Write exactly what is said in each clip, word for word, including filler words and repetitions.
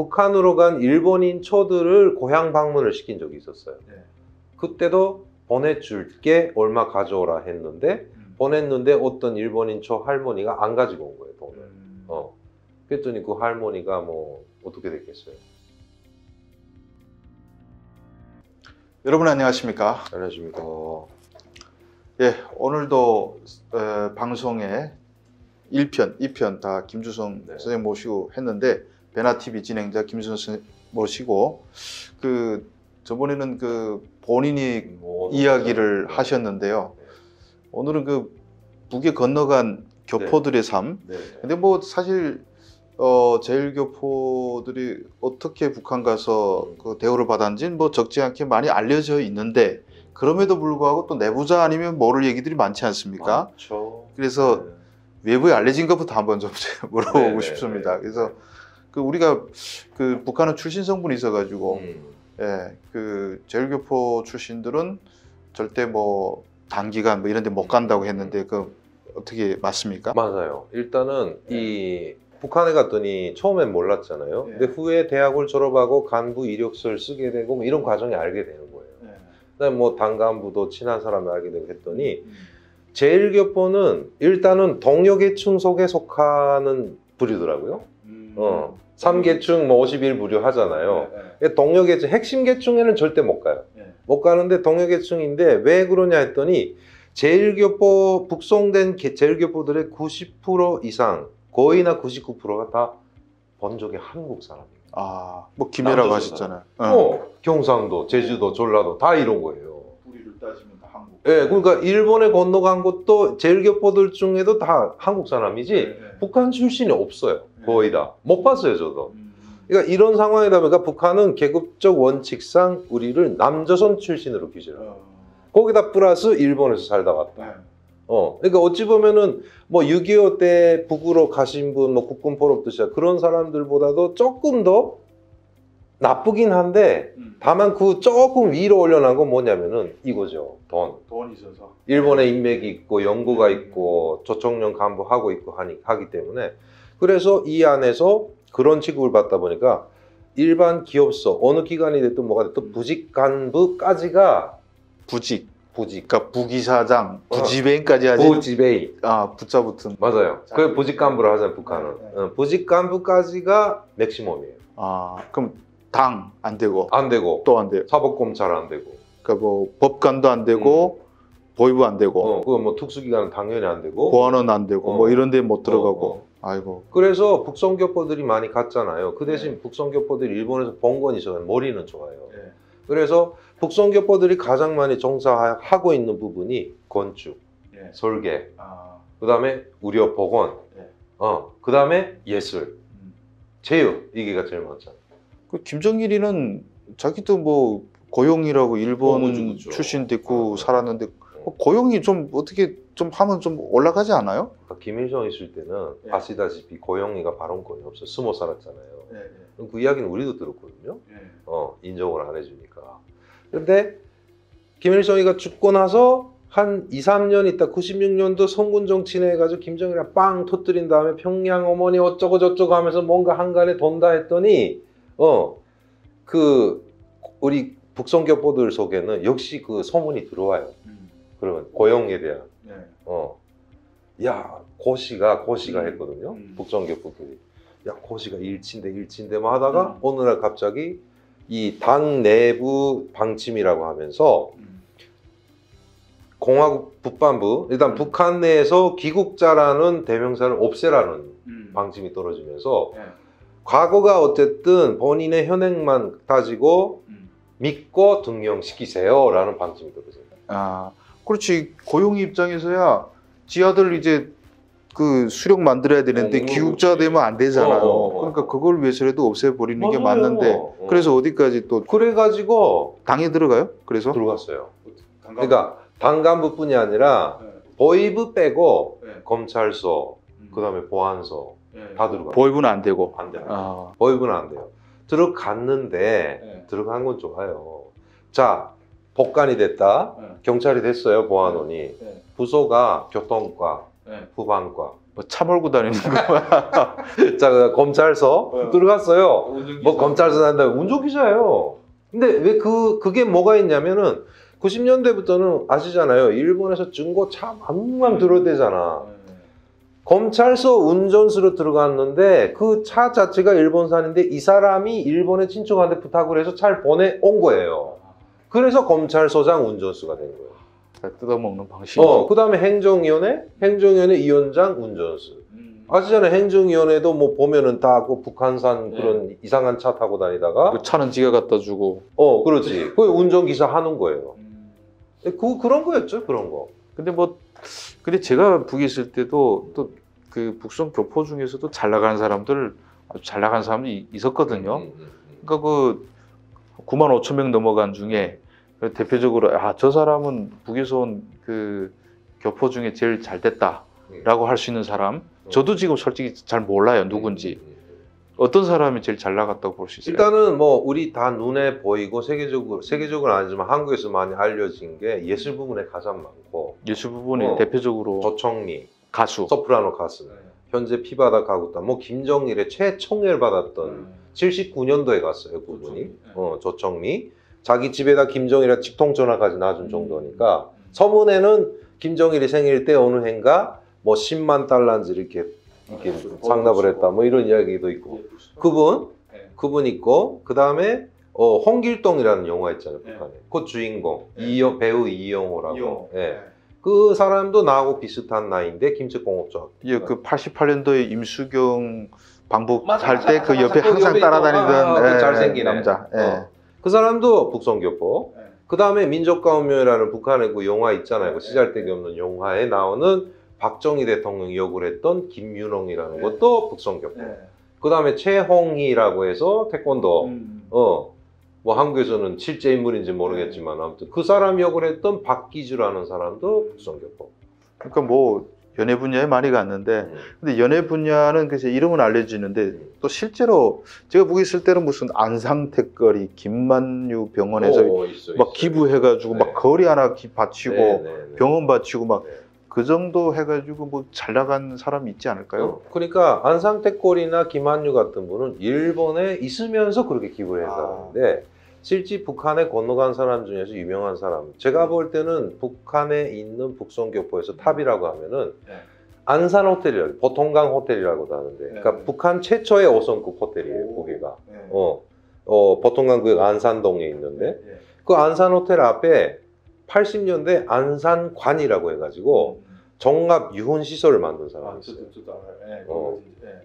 북한으로 간 일본인 초들을 고향 방문을 시킨 적이 있었어요. 네. 그때도 보내줄게 얼마 가져오라 했는데 음. 보냈는데 어떤 일본인 초 할머니가 안 가지고 온 거예요, 돈을. 음. 어. 그랬더니 그 할머니가 뭐 어떻게 됐겠어요? 여러분 안녕하십니까? 안녕하십니까. 예, 오늘도 어, 방송에 일 편, 이 편 다 김주성 네. 선생님 모시고 했는데 베나티비 진행자 김주성 선생님 모시고 그 저번에는 그 본인이 뭐, 이야기를 네. 하셨는데요. 네. 오늘은 그 북에 건너간 교포들의 삶. 네. 근데 뭐 사실 어, 제일교포들이 어떻게 북한 가서 음. 그 대우를 받았는지는 뭐 적지 않게 많이 알려져 있는데 그럼에도 불구하고 또 내부자 아니면 모를 얘기들이 많지 않습니까? 많죠. 그래서 네. 외부에 알려진 것부터 한번 좀 물어보고 네, 네, 싶습니다. 네. 그래서 그 우리가 그 북한은 출신 성분이 있어가지고 음. 예, 그 제일교포 출신들은 절대 뭐 단기간 뭐 이런 데 못 간다고 했는데 그 어떻게 맞습니까? 맞아요. 일단은 네. 이 북한에 갔더니 처음엔 몰랐잖아요. 네. 근데 후에 대학을 졸업하고 간부 이력서를 쓰게 되고 뭐 이런 과정에 알게 되는 거예요. 네. 그다음에 뭐 당간부도 친한 사람이 알게 되고 했더니 음. 제일교포는 일단은 동료계층 속에 속하는 부류더라고요. 음. 어, 삼 계층 뭐 오십일 부류 하잖아요. 네, 네. 동료계층, 핵심 계층에는 절대 못 가요. 네. 못 가는데 동료계층인데 왜 그러냐 했더니 제일교포, 북송된 개- 제일교포들의 구십 퍼센트 이상, 거의나 구십구 퍼센트가 다 본적이 한국 사람이에요. 아, 뭐 김해라고 남조선 하셨잖아요. 어, 경상도, 제주도, 전라도 다 이런 거예요. 뿌리를 따지면 다 한국. 예, 그러니까 일본에 건너간 것도 제일교포들 중에도 다 한국 사람이지 네, 네. 북한 출신이 없어요. 거의 다. 못 봤어요, 저도. 음. 그러니까 이런 상황이다 보니까 북한은 계급적 원칙상 우리를 남조선 출신으로 규제를 해요. 어. 거기다 플러스 일본에서 살다 왔다. 네. 어, 그러니까 어찌 보면은 뭐 육이오 때 북으로 가신 분, 뭐 국군 포럼도 시작 그런 사람들보다도 조금 더 나쁘긴 한데 음. 다만 그 조금 위로 올려놓은 건 뭐냐면은 이거죠. 돈. 돈 있어서. 일본에 인맥이 있고 연구가 있고 조총련 간부하고 있고 하니, 하기 때문에 그래서 이 안에서 그런 취급을 받다 보니까 일반 기업서 어느 기관이 됐든 뭐가 됐든 부직 간부까지가 부직. 부직 그러니까 부기사장, 어. 부지배인까지 하지. 부지베이 아, 붙자 붙은. 맞아요. 자, 그 부직 간부를 하잖아요, 북한은. 네, 네. 어, 부직 간부까지가 맥시멈이에요. 아, 그럼 당 안 되고 안 되고 또 안 돼요. 사법검찰 안 되고 그러니까 뭐 법관도 안 되고 보위부 안 되고 어, 그거 뭐 특수기관은 당연히 안 되고 보안원 안 되고 어. 뭐 이런 데 못 들어가고. 어, 어. 아이고. 그래서 북성교포들이 많이 갔잖아요. 그 대신 네. 북성교포들이 일본에서 본 건 있어요. 머리는 좋아요. 네. 그래서 북성교포들이 가장 많이 종사하고 있는 부분이 건축, 네. 설계, 아. 그 다음에 의료 보건, 네. 어, 그 다음에 예술, 음. 체육, 이게가 제일 많잖아요. 그 김정일이는 자기도 뭐 고용이라고 일본 어, 그죠, 그죠. 출신 됐고 어. 살았는데 뭐 고용이 좀 어떻게 좀 하면 좀 올라가지 않아요? 그러니까 김일성 있을 때는 네. 아시다시피 고영이가 발언권이 없어 숨어 살았잖아요. 네. 그럼 그 이야기는 우리도 들었거든요. 네. 어, 인정을 안 해주니까. 근데 김일성이가 죽고 나서 한 이, 삼 년 있다 구십육 년도 성군 정치내 해가지고 김정일이가 빵 터뜨린 다음에 평양 어머니 어쩌고 저쩌고 하면서 뭔가 한간에 돈다 했더니 어, 그 우리 북성교포들 속에는 역시 그 소문이 들어와요. 음. 그러면 고영에 대한 네. 어, 야 고시가 고시가 음. 했거든요. 음. 북성교포들이 야 고시가 일치인데 일치인데 뭐 하다가 음. 어느 날 갑자기 이 당 내부 방침이라고 하면서 음. 공화국 북반부 일단 음. 북한 내에서 귀국자라는 대명사를 없애라는 음. 방침이 떨어지면서 네. 과거가 어쨌든 본인의 현행만 따지고 음. 믿고 등용시키세요라는 방침이 떨어져요. 아, 그렇지. 고용이 입장에서야 지 아들 이제 그 수령 만들어야 되는데 어, 귀국자 그렇지. 되면 안 되잖아요. 어, 어, 어. 그러니까 그걸 위해서라도 없애버리는 게 맞아요. 맞는데 어. 그래서 어디까지 또 그래가지고 당에 들어가요? 그래서? 들어갔어요. 그러니까 당 간부뿐이 아니라 보위부 빼고 네. 검찰서, 그 다음에 보안서 다 들어가요. 보위부는 안 되고. 안 돼요. 아, 보위부는 안 돼요. 들어갔는데 네. 들어간 건 좋아요. 자, 법관이 됐다. 네. 경찰이 됐어요. 보안원이. 네. 부서가 교통과, 네. 후방과 뭐 차 몰고 다니는 거야. 자, 그 검찰서 어. 들어갔어요. 운전기사. 뭐 검찰서 다닌다 운전기사예요. 근데 왜 그 그게 뭐가 있냐면은 구십 년대부터는 아시잖아요. 일본에서 증거 참 왕왕 들어대잖아. 검찰서 운전수로 들어갔는데 그 차 자체가 일본산인데 이 사람이 일본에 친척한테 부탁을 해서 차를 보내온 거예요. 그래서 검찰서장 운전수가 된 거예요. 뜯어먹는 방식. 어, 그 다음에 행정위원회, 행정위원회 위원장 운전수. 음. 아시잖아요. 행정위원회도 뭐 보면은 다 그 북한산 그런 네. 이상한 차 타고 다니다가 그 차는 지가 갖다 주고. 어, 그렇지. 그 운전기사 하는 거예요. 음. 그, 그런 거였죠, 그런 거. 근데 뭐 근데 제가 북에 있을 때도 또 그 북송 교포 중에서도 잘 나가는 사람들 아주 잘 나가는 사람이 있었거든요. 음, 음, 음. 그러니까 그 구만 오천 명 넘어간 중에 대표적으로 아, 저 사람은 북에서 온 그 교포 중에 제일 잘 됐다라고 할 수 있는 사람. 저도 지금 솔직히 잘 몰라요, 누군지. 어떤 사람이 제일 잘 나갔다고 볼 수 있어요? 일단은 뭐 우리 다 눈에 보이고 세계적으로 세계적으로는 아니지만 한국에서 많이 알려진 게 예술 부분에 가장 많고 예술 부분이 어. 대표적으로 조청미, 가수. 소프라노 가수, 현재 피바다 가구다, 뭐 김정일의 최총애를 받았던 칠십구 년도에 갔어요 그분이. 어, 조청미. 자기 집에다 김정일이랑 직통전화까지 놔준 정도니까 서문에는 김정일이 생일 때 어느 해인가 뭐 십만 달러인지 이렇게 이렇게 상납을 했다 뭐 이런 이야기도 있고 그분 그분 있고 그 다음에 어, 홍길동이라는 영화 있잖아요 북한에 그 주인공 이영, 배우 이영호라고 이영호. 예. 그 사람도 나하고 비슷한 나이인데 김책공업자 예, 그 팔십팔 년도에 임수경 방북 맞아, 할 때 그 맞아, 옆에 맞아. 그 항상 옆에 따라다니던 있고. 아, 아, 그 예, 잘생긴 남자. 애. 예. 어. 그 사람도 북성교포. 네. 그 다음에 민족가운명이라는 북한의 그 영화 있잖아요. 그 시잘데기 없는 영화에 나오는 박정희 대통령이 역을 했던 김윤홍이라는 네. 것도 북성교포. 예. 그 다음에 최홍희라고 해서 태권도. 음. 어, 뭐 한국에서는 실제 인물인지 모르겠지만 아무튼 그 사람 역을 했던 박기주라는 사람도 북성교포. 그러니까 뭐 연예 분야에 많이 갔는데 음. 근데 연예 분야는 그래서 이름은 알려지는데 또 실제로 제가 보기 있을 때는 무슨 안상택거리 김만유 병원에서 오, 있어, 막 있어. 기부해가지고 네. 막 거리 하나 기- 바치고 네, 네, 네. 병원 바치고 막 네. 그 정도 해가지고 뭐 잘 나간 사람이 있지 않을까요? 어, 그러니까 안상택골이나 김한유 같은 분은 일본에 있으면서 그렇게 기부를 했다는데 실제 북한에 건너간 사람 중에서 유명한 사람 제가 볼 때는 북한에 있는 북성교포에서 탑이라고 하면은 네. 안산 호텔이라고 보통강 호텔이라고도 하는데 그러니까 네. 북한 최초의 오 성급 호텔이에요 오. 거기가 네. 어, 어 보통강구역 안산동에 있는데 예. 그 안산 호텔 앞에 팔십 년대 안산관이라고 해가지고 종합 유흥 시설을 만든 사람이 있어요. 어.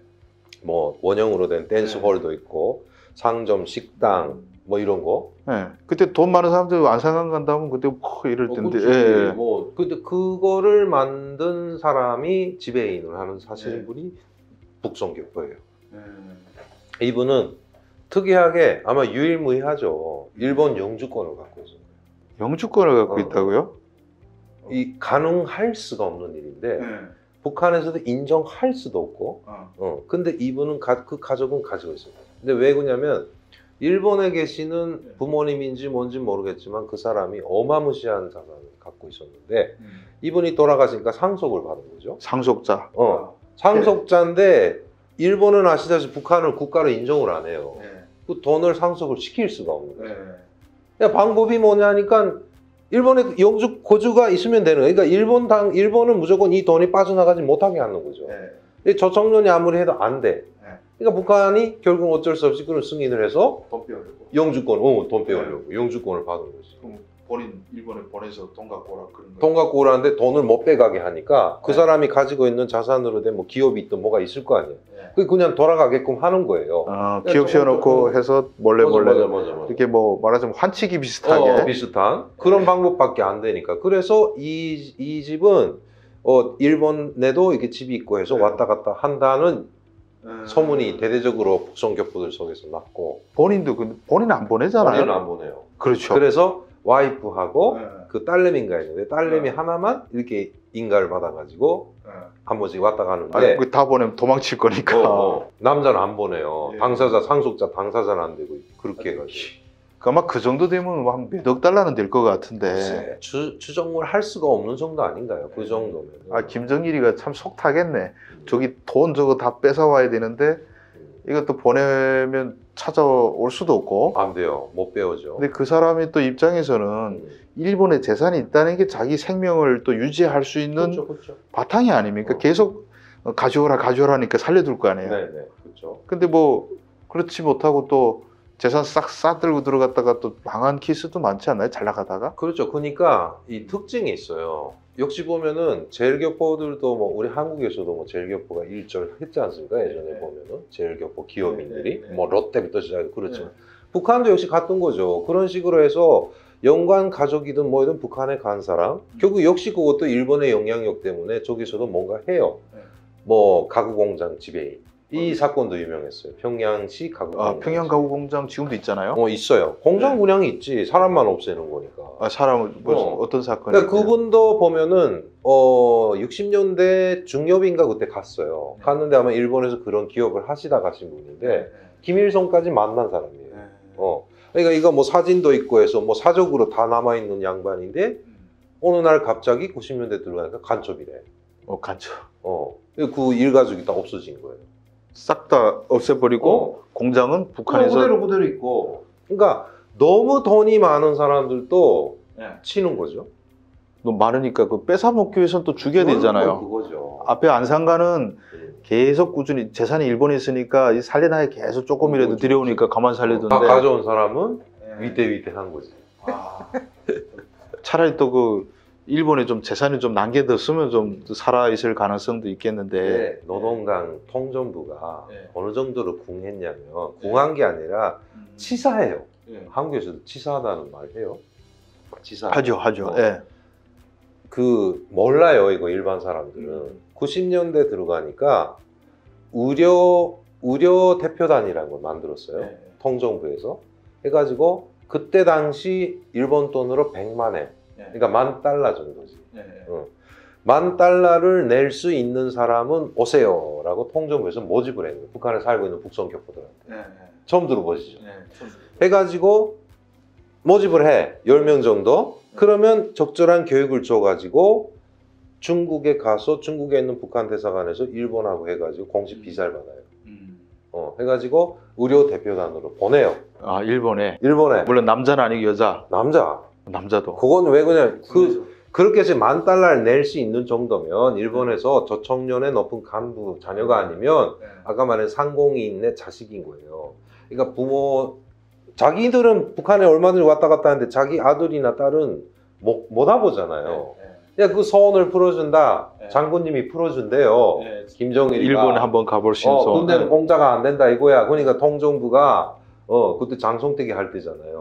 뭐 원형으로 된 댄스홀도 있고 상점, 식당 뭐 이런 거. 예. 그때 돈 많은 사람들 안산강 간다면 그때 뭐 이럴 텐데. 그치. 예. 뭐 근데 그거를 만든 사람이 지배인을 하는 사실 네. 분이 북성교포예요. 음. 이분은 특이하게 아마 유일무이하죠. 일본 영주권을 갖고 있어요. 영주권을 갖고 어. 있다고요? 이 가능할 수가 없는 일인데 북한에서도 인정할 수도 없고. 어. 어. 근데 이분은 가, 그 가족은 가지고 있어요. 근데 왜 그러냐면 일본에 계시는 부모님인지 뭔지 모르겠지만 그 사람이 어마무시한 자산을 갖고 있었는데 음. 이분이 돌아가시니까 상속을 받은 거죠. 상속자. 어. 상속자인데 일본은 아시다시피 북한을 국가로 인정을 안 해요. 네. 그 돈을 상속을 시킬 수가 없는 거예요. 네. 야, 방법이 뭐냐니까 일본에 영주 고주가 있으면 되는 거예요. 그러니까 일본 당 일본은 무조건 이 돈이 빠져나가지 못하게 하는 거죠. 네. 저 청년이 아무리 해도 안 돼. 네. 그러니까 북한이 결국 어쩔 수 없이 그런 승인을 해서 돈 빼오려고. 영주권, 어, 돈 빼오려고 영주권을 받은 거지. 그럼 본인 일본에 보내서 돈 갖고 오라 그런 거. 돈 갖고 오라는데 돈을 못 빼가게 하니까 그 네. 사람이 가지고 있는 자산으로 된 뭐 기업이 있든 뭐가 있을 거 아니에요. 네. 그게 그냥 돌아가게끔 하는 거예요. 아, 기업 세워놓고 해서 몰래 맞아, 몰래 맞아, 맞아, 맞아. 이렇게 뭐 말하자면 환치기 비슷하게. 어, 비슷한 그런 방법밖에 안 되니까. 그래서 이, 이 집은 어, 일본에도 이렇게 집이 있고 해서 네. 왔다 갔다 한다는 음. 소문이 대대적으로 북성교포들 속에서 났고 본인도 근데 본인 안 보내잖아요. 본인은 안 보내요. 그렇죠. 그래서 와이프하고 네. 그 딸내미가 있는데 딸내미 네. 하나만 이렇게 인가를 받아가지고 네. 한 번씩 왔다 가는데 아니, 그다 보내면 도망칠 거니까. 어, 어. 남자는 안 보내요. 예. 당사자 상속자 당사자는 안 되고 그렇게 해가지고 아마 그 정도 되면 한 몇억 달러는 될 것 같은데. 글쎄, 주, 추정을 할 수가 없는 정도 아닌가요? 그 정도면. 아, 김정일이가 참 속 타겠네. 저기 돈 저거 다 뺏어와야 되는데 이것도 보내면 찾아올 수도 없고. 안 돼요. 못 배우죠. 근데 그 사람이 또 입장에서는 음. 일본에 재산이 있다는 게 자기 생명을 또 유지할 수 있는 그렇죠, 그렇죠. 바탕이 아닙니까? 어. 계속 가져오라 가져오라니까 살려둘 거 아니에요. 네, 네, 그렇죠. 근데 뭐 그렇지 못하고 또 재산 싹 싸들고 들어갔다가 또 망한 케이스도 많지 않나요? 잘 나가다가? 그렇죠. 그러니까 이 특징이 있어요. 역시 보면은 제일교포들도 뭐 우리 한국에서도 뭐 제일교포가 일절했지 않습니까? 예전에 네. 보면은 제일교포 기업인들이 네, 네. 뭐 롯데부터 시작해 그렇죠. 네. 북한도 역시 같은 거죠. 그런 식으로 해서 연관 가족이든 뭐든 북한에 간 사람 결국 역시 그것도 일본의 영향력 때문에 저기서도 뭔가 해요. 네. 뭐 가구 공장 지배인 이 사건도 유명했어요. 평양시 가구 아, 공장. 평양 가구 공장 지금도 있잖아요. 어 있어요. 공장 네. 분양이 있지 사람만 없애는 거니까. 아, 사람 뭐 어. 어떤 사건이? 그러니까 그분도 보면은 어 육십 년대 중엽인가 그때 갔어요. 네. 갔는데 아마 일본에서 그런 기업을 하시다 가신 분인데 네. 김일성까지 만난 사람이에요. 네. 어 그러니까 이거 뭐 사진도 있고 해서 뭐 사적으로 다 남아 있는 양반인데 음. 어느 날 갑자기 구십 년대 들어가니까 간첩이래. 어, 간첩. 어그 일가족이 다 없어진 거예요. 싹 다 없애버리고 어. 공장은 북한에서 그대로 그대로 있고. 그러니까 너무 돈이 많은 사람들도 네. 치는 거죠. 너무 많으니까 그 뺏어 먹기 위해서는 또 죽여야 되잖아요. 그거죠. 앞에 안산가는 음. 계속 꾸준히 재산이 일본에 있으니까 이 살려나에 계속 조금이라도 그렇죠. 들여오니까 가만 살려두는데 다 가져온 사람은 네. 위태위태한 거지. 아. 차라리 또 그 일본에 좀 재산이 좀 남겨뒀으면 좀 살아 있을 가능성도 있겠는데. 네, 노동당 통전부가 네. 어느 정도로 궁했냐면 궁한 게 아니라 치사해요. 네. 한국에서도 치사하다는 말 해요. 치사. 하죠, 하죠. 어. 예. 그 몰라요 이거 일반 사람들은. 구십 년대 들어가니까 의료 의료 대표단이라는 걸 만들었어요. 네. 통정부에서 해가지고 그때 당시 일본 돈으로 백만 엔, 그러니까 만 달러 정도지. 네. 어. 만 달러를 낼 수 있는 사람은 오세요라고 통정부에서 모집을 했는 거예요. 북한에 살고 있는 북성 교포들한테. 네. 처음 들어보시죠? 네. 해가지고 모집을 해. 열 명 정도. 그러면 적절한 교육을 줘가지고 중국에 가서 중국에 있는 북한 대사관에서 일본하고 해가지고 공식 비자를 받아요. 음. 어, 해가지고 의료 대표단으로 보내요. 아, 일본에. 일본에. 물론 남자는 아니고 여자. 남자. 남자도. 그건 왜 그냥 그 그렇게 해서 만 달러를 낼 수 있는 정도면 일본에서 저 청년의 높은 간부 자녀가 아니면 아까 말한 상공인의 자식인 거예요. 그러니까 부모 자기들은 북한에 얼마든지 왔다 갔다 하는데 자기 아들이나 딸은 못, 못 와보잖아요. 야, 그 소원을 풀어준다. 네. 장군님이 풀어준대요. 네. 김정일이가. 일본에 한번 가볼 수 있는 어, 소원. 군대는 공짜가 안 된다 이거야. 그러니까 통정부가 어 그때 장송대기 할 때잖아요.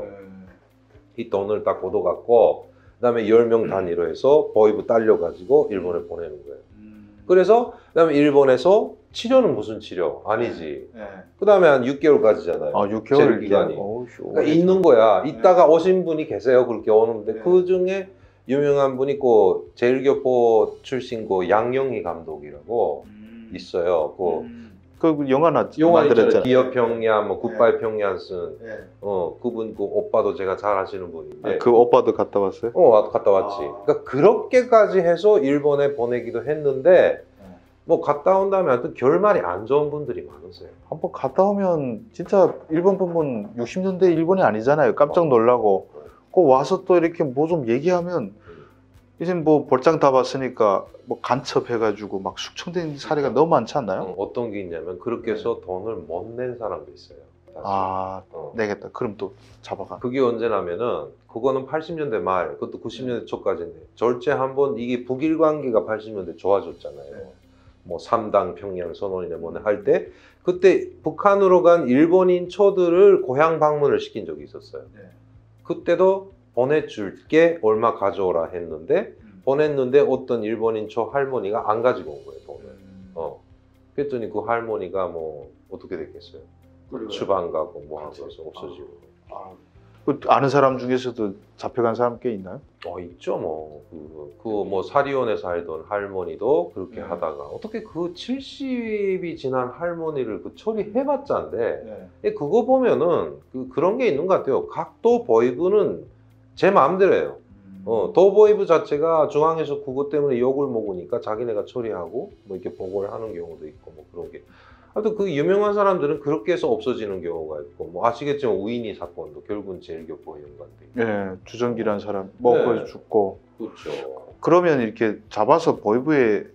이 돈을 딱 걷어갖고 그다음에 열 명 단위로 해서 보이부 딸려가지고 일본에 보내는 거예요. 음. 그래서 그다음에 일본에서 치료는 무슨 치료? 아니지. 네. 그다음에 한 육 개월까지잖아요. 아, 육 개월 재력 기간이. 어우, 그러니까 있는 거야. 있다가 오신 분이 계세요. 그렇게 오는데 네. 그 중에 유명한 분이 그 제일교포 출신 그 양영희 감독이라고 음. 있어요. 그 음. 그 영화 나 영화 있잖아요. 만들었잖아요. 기업 평양, 뭐 굿바이 평양 쓴 네. 어 그분 그 오빠도 제가 잘 아시는 분인데. 아, 그 오빠도 갔다 왔어요? 어 갔다 왔지. 아. 그러니까 그렇게까지 해서 일본에 보내기도 했는데 뭐 갔다 온 다음에 하여튼 결말이 안 좋은 분들이 많으세요. 한번 갔다 오면 진짜 일본 보면 육십 년대 일본이 아니잖아요. 깜짝 놀라고. 그 와서 또 이렇게 뭐 좀 얘기하면 이제 뭐 볼장 다 봤으니까 뭐 간첩해가지고 막 숙청된 사례가 너무 많지 않나요? 어, 어떤 게 있냐면 그렇게 해서 돈을 못 낸 사람도 있어요. 사실. 아, 어. 내겠다. 그럼 또 잡아가. 그게 언제냐면은 그거는 팔십 년대 말, 그것도 구십 년대 초까지인데 절제 한번 이게 북일 관계가 팔십 년대 좋아졌잖아요. 네. 뭐 삼당 평양 선언이나 뭐네 할 때 그때 북한으로 간 일본인 초들을 고향 방문을 시킨 적이 있었어요. 네. 그때도 보내줄게 얼마 가져오라 했는데 음. 보냈는데 어떤 일본인 초 할머니가 안 가지고 온 거예요 돈을. 음. 어. 그랬더니 그 할머니가 뭐 어떻게 됐겠어요? 그리고요. 주방 가고 뭐 하고 그치. 해서 없어지고. 아. 그 아는 사람 중에서도 잡혀간 사람 꽤 있나요? 어 있죠 뭐. 그 뭐 사리온에 살던 할머니도 그렇게 네. 하다가 어떻게 그 칠십이 지난 할머니를 그 처리해봤자인데 네. 그거 보면은 그 그런 게 있는 것 같아요. 각도 보이브는 제 마음대로예요. 어, 도보이브 자체가 중앙에서 그것 때문에 욕을 먹으니까 자기네가 처리하고 뭐 이렇게 보고를 하는 경우도 있고 뭐 그런 게. 하여튼 그 유명한 사람들은 그렇게 해서 없어지는 경우가 있고 뭐 아시겠지만 우인희 사건도 결국은 제일교포와 연관돼 있고. 네, 주정기란 사람 뭐 네. 거기서 죽고. 그렇죠. 그러면 이렇게 잡아서 보이브에서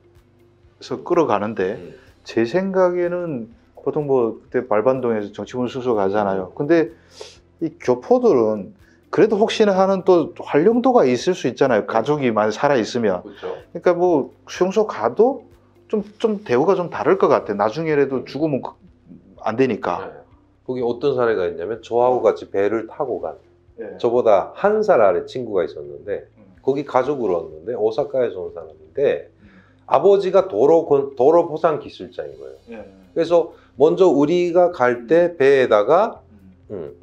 끌어가는데 음. 제 생각에는 보통 뭐 그때 말반동에서 정치군 수소 가잖아요. 근데 이 교포들은 그래도 혹시나 하는 또 활용도가 있을 수 있잖아요. 가족이 많이 살아 있으면. 그렇죠. 그러니까 뭐 수용소 가도 좀, 좀 대우가 좀 다를 것 같아. 나중에라도 죽으면 안 되니까. 네. 거기 어떤 사례가 있냐면 저하고 같이 배를 타고 간 네. 저보다 한 살 아래 친구가 있었는데 음. 거기 가족으로 왔는데 오사카에서 온 사람인데 아버지가 도로 건- 도로 보상 기술자인 거예요. 네. 그래서 먼저 우리가 갈 때 배에다가 음,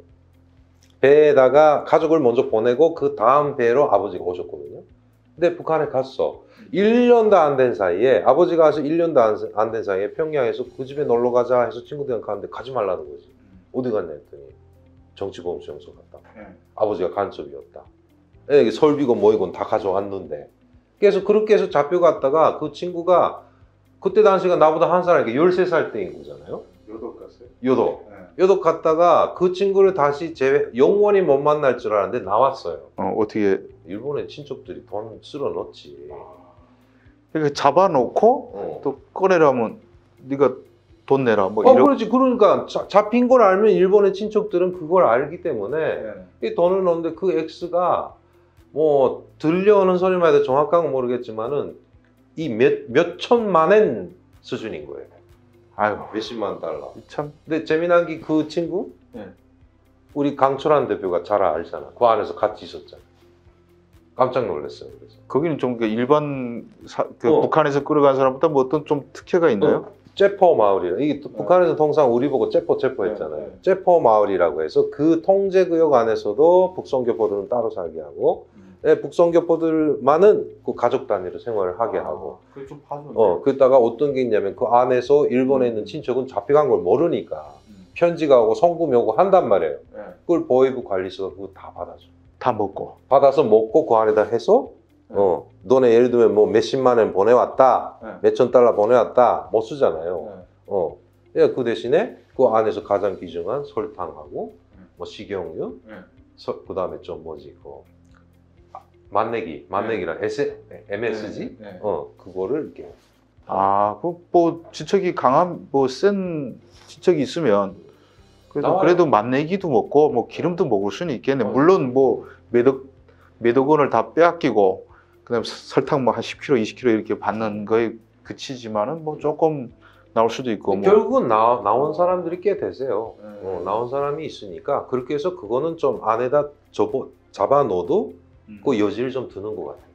배에다가 가족을 먼저 보내고 그 다음 배로 아버지가 오셨거든요. 근데 북한에 갔어. 일 년도 안 된 사이에 아버지가 와서 일 년도 안 된 사이에 평양에서 그 집에 놀러 가자 해서 친구들이랑 가는데 가지 말라는 거지. 어디 갔냐 했더니 정치보험수용소 갔다. 네. 아버지가 간첩이었다. 예, 설비건 뭐이건 다 가져왔는데. 그래서 그렇게 해서 잡혀갔다가 그 친구가 그때 당시가 나보다 한 살이니까 열세 살 때인 거잖아요. 요독 갔어요? 요독. 네. 요독 갔다가 그 친구를 다시 제외, 영원히 못 만날 줄 알았는데 나왔어요. 어, 어떻게 일본의 친척들이 돈 쓸어 넣었지. 이렇게 잡아놓고 어. 또 꺼내라면 네가 돈 내라 뭐 어, 이런. 그렇지. 그러니까 자- 잡힌 걸 알면 일본의 친척들은 그걸 알기 때문에 네. 이 돈을 넣는데 그 X가 뭐 들려오는 소리만 해도 정확한 건 모르겠지만은 이 몇, 몇 천만 엔 수준인 거예요. 아유 몇십만 달러. 참. 근데 재미난 게 그 친구 네. 우리 강철한 대표가 잘 알잖아. 그 안에서 같이 있었잖아. 깜짝 놀랐어요. 그래서. 거기는 좀 그 일반 사, 그 어. 북한에서 끌어간 사람보다 뭐 어떤 좀 특혜가 있나요? 어, 째포 마을이라 이게 또 북한에서 통상 우리 보고 째포 째포 했잖아요. 네, 네. 째포 마을이라고 해서 그 통제구역 안에서도 북성교포들은 따로 살게 하고 네, 북성교포들만은 그 가족 단위로 생활을 하게 하고 그게 좀 파죠. 어 그러다가 어떤 게 있냐면 그 안에서 일본에 있는 친척은 잡혀간 걸 모르니까 편지가 오고 성금이 오고 한단 말이에요. 네. 그걸 보이부 관리소가 그거 다 받아줘. 다 먹고. 받아서 먹고 그 안에다 해서 어 너네 예를 들면 뭐 몇십만 원 보내왔다, 네. 몇천 달러 보내왔다 못 쓰잖아요. 네. 어, 그러니까 그 대신에 그 안에서 가장 귀중한 설탕하고 네. 뭐 식용유, 네. 그 다음에 좀 뭐지 그 맛내기, 맛내기란 에스, 엠에스지, 네, 네. 어 그거를 이렇게 아, 그 뭐 지척이 강한 뭐 센 지척이 있으면 그래도 나와요. 그래도 맛내기도 먹고 뭐 기름도 먹을 수는 있겠네. 어. 물론 뭐 매덕 매덕 원을 다 빼앗기고 그다음 설탕 뭐 한 십 킬로그램, 이십 킬로그램 이렇게 받는 거에 그치지만은 뭐 조금 나올 수도 있고 뭐. 결국은 나, 나온 사람들이 꽤 되세요. 네. 어, 나온 사람이 있으니까 그렇게 해서 그거는 좀 안에다 접어, 잡아 넣어도 음. 그 여지를 좀 두는 것 같아요.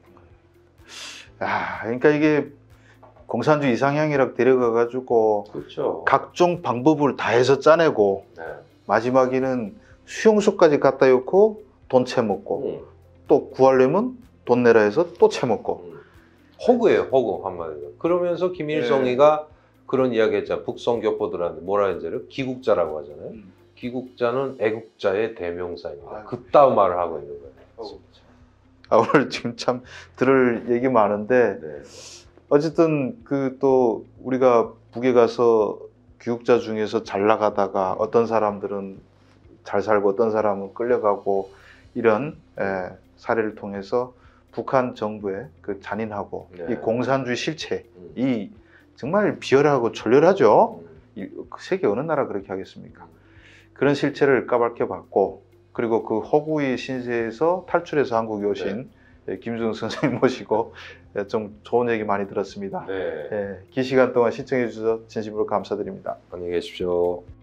아, 그러니까 이게 공산주의 이상향이라 데려가 가지고 그렇죠. 각종 방법을 다 해서 짜내고 네. 마지막에는 수용소까지 갖다 놓고 돈 채먹고 음. 또 구하려면 돈 내라 해서 또 채먹고. 음. 허구예요, 허구 한마디로. 그러면서 김일성이가 그런 이야기 했잖아. 북성교포들한테 뭐라 했는지를 기국자라고 하잖아요. 음. 기국자는 애국자의 대명사입니다. 아이고. 그따위 말을 하고 있는 거예요. 아, 오늘 지금 참 들을 얘기 많은데 네. 어쨌든 그 또 우리가 북에 가서 교육자 중에서 잘 나가다가 어떤 사람들은 잘 살고 어떤 사람은 끌려가고 이런 에, 사례를 통해서 북한 정부의 그 잔인하고 네. 이 공산주의 실체 음. 이 정말 비열하고 졸렬하죠. 음. 이, 세계 어느 나라 그렇게 하겠습니까? 그런 실체를 까맣게 봤고 그리고 그 허구의 신세에서 탈출해서 한국에 오신 예, 김준호 선생님 모시고 예, 좀 좋은 얘기 많이 들었습니다. 네. 예, 긴 시간 동안 시청해 주셔서 진심으로 감사드립니다. 안녕히 계십시오.